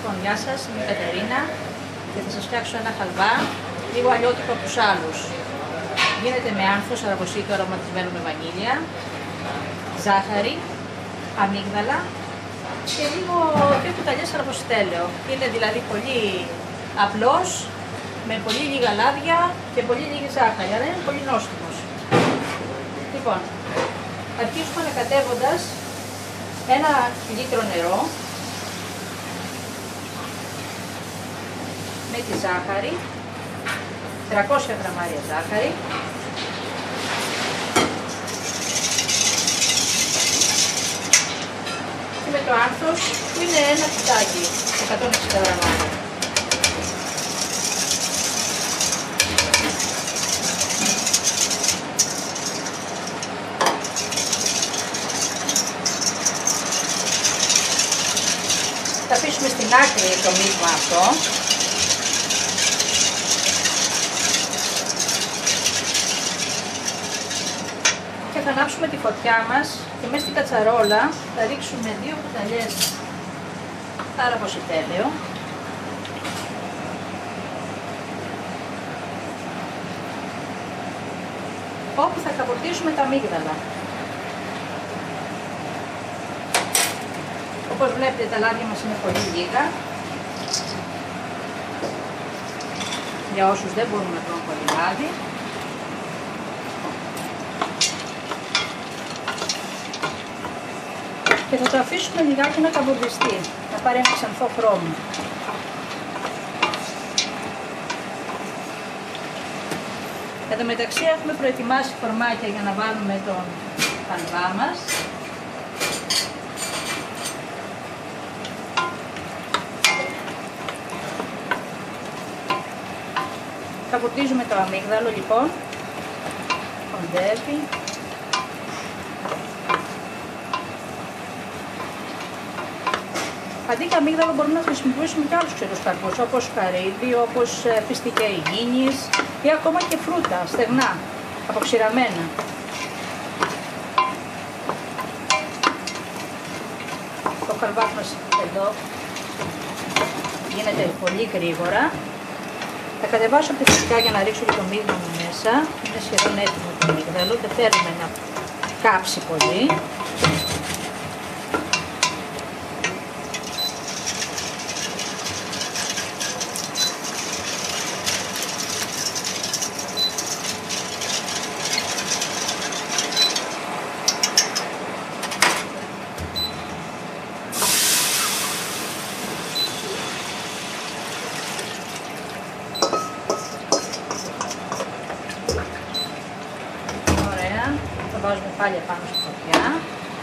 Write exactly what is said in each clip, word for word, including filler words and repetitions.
Λοιπόν, γεια σας, είμαι η Κατερίνα και θα σας φτιάξω ένα χαλβά λίγο αλλιώτικο από τους άλλους. Γίνεται με άνθος, αραβοσίτο αρωματισμένο με βανίλια, ζάχαρη, αμύγδαλα και λίγο δύο κουταλιές αραβοσιτέλαιο. Είναι δηλαδή πολύ απλός, με πολύ λίγα λάδια και πολύ λίγη ζάχαρη, αλλά είναι πολύ νόστιμος. Λοιπόν, αρχίζουμε ανακατεύοντας ένα λίτρο νερό με τη ζάχαρη, τριακόσια γραμμάρια ζάχαρη, και με το άνθος που είναι ένα κουτάκι, εκατόν εξήντα γραμμάρια. Θα αφήσουμε στην άκρη το μείγμα αυτό. Και θα ανάψουμε τη φωτιά μας και μέσα στην κατσαρόλα θα ρίξουμε δύο κουταλιές αραβοσιτέλαιο. Όπου θα καποτίσουμε τα αμύγδαλα. Όπως βλέπετε τα λάδια μας είναι πολύ λίγα. Για όσους δεν μπορούν να τρώνε πολύ λάδι. Και θα το αφήσουμε λιγάκι να καμπουρδιστεί, να πάρει ένα ξανθό χρώμα. Εν τω μεταξύ έχουμε προετοιμάσει φορμάκια για να βάλουμε τον χαλβά μας. Καπουρδίζουμε το αμύγδαλο λοιπόν, κοντεύει. Αντί για αμύγδαλο μπορούμε να χρησιμοποιήσουμε και άλλους ξηρούς καρπούς, όπως καρύδι, όπως φιστικιά υγιεινής ή ακόμα και φρούτα, στεγνά, αποξηραμένα. Το χαλβά μας εδώ γίνεται πολύ γρήγορα. Θα κατεβάσω τη φυσικά για να ρίξω και το μείγμα μου μέσα. Είναι σχεδόν έτοιμο το αμύγδαλο, δεν θέλουμε να κάψει πολύ. Το βάζουμε πάλι πάνω στη φωτιά.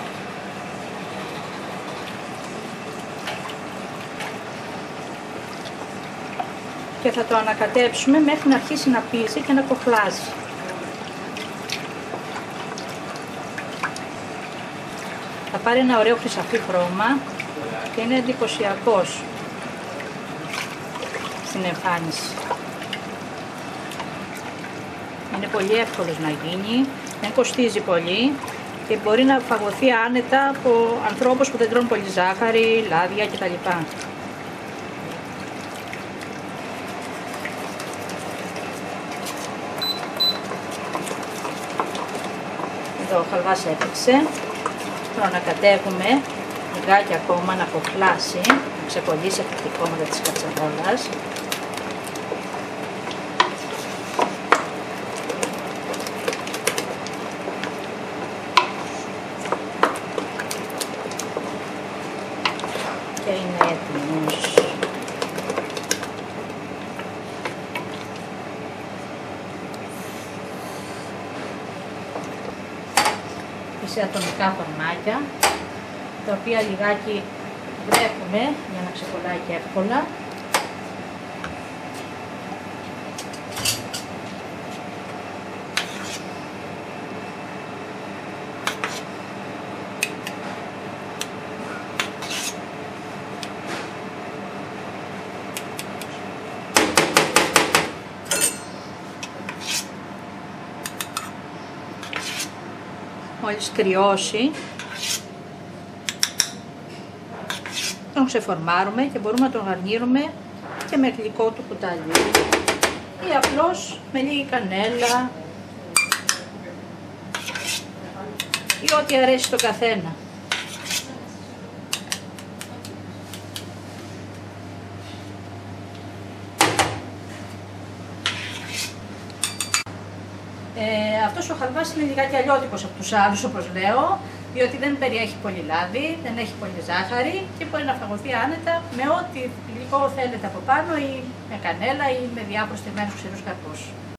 Και θα το ανακατέψουμε μέχρι να αρχίσει να πίζει και να κοχλάζει. Θα πάρει ένα ωραίο χρυσαφί χρώμα και είναι εντυπωσιακός στην εμφάνιση. Είναι πολύ εύκολος να γίνει. Δεν κοστίζει πολύ και μπορεί να φαγωθεί άνετα από ανθρώπους που δεν τρώνε πολύ ζάχαρη, λάδια κτλ. Εδώ ο χαλβάς έπαιξε. Τώρα ανακατεύουμε λιγάκι ακόμα να κοχλάσει, να ξεκολλήσει από τη κόμματα της κατσαρόλας. Και είναι έτοιμος. Σε ατομικά φορμάκια, τα οποία λιγάκι βρέχουμε για να ξεκολλάει και εύκολα. Μόλις κρυώσει, το ξεφορμάρουμε και μπορούμε να τον γαρνίρουμε και με γλυκό του κουτάλι ή απλώς με λίγη κανέλα ή ό,τι αρέσει στο καθένα. Ε, αυτός ο χαλβάς είναι λιγάκι αλλιώτικος από τους άλλους, όπως λέω, διότι δεν περιέχει πολύ λάδι, δεν έχει πολύ ζάχαρη και μπορεί να φαγωθεί άνετα με ό,τι γλυκό θέλετε από πάνω ή με κανέλα ή με διάφορους στυμμένους ξηρούς καρπούς.